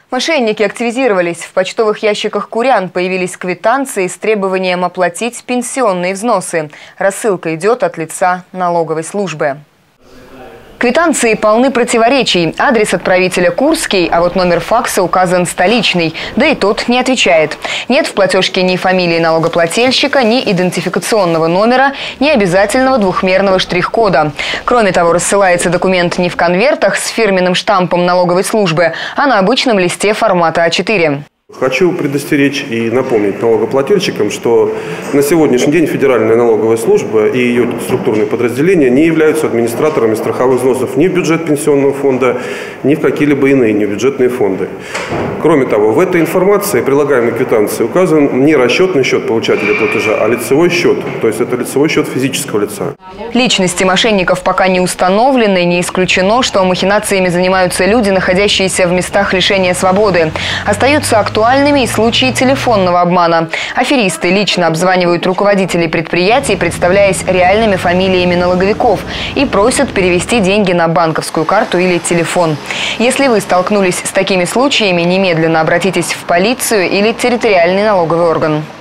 Мошенники активизировались. В почтовых ящиках курян появились квитанции с требованием оплатить пенсионные взносы. Рассылка идет от лица налоговой службы. Квитанции полны противоречий. Адрес отправителя Курский, а вот номер факса указан столичный. Да и тот не отвечает. Нет в платежке ни фамилии налогоплательщика, ни идентификационного номера, ни обязательного двухмерного штрих-кода. Кроме того, рассылается документ не в конвертах с фирменным штампом налоговой службы, а на обычном листе формата А4. Хочу предостеречь и напомнить налогоплательщикам, что на сегодняшний день Федеральная налоговая служба и ее структурные подразделения не являются администраторами страховых взносов ни в бюджет пенсионного фонда, ни в какие-либо иные небюджетные фонды. Кроме того, в этой информации, прилагаемой квитанции, указан не расчетный счет получателя платежа, а лицевой счет, то есть это лицевой счет физического лица. Личности мошенников пока не установлены, не исключено, что махинациями занимаются люди, находящиеся в местах лишения свободы. Остаются актуальными и случаи телефонного обмана. Аферисты лично обзванивают руководителей предприятий, представляясь реальными фамилиями налоговиков, и просят перевести деньги на банковскую карту или телефон. Если вы столкнулись с такими случаями, немедленно обратитесь в полицию или территориальный налоговый орган.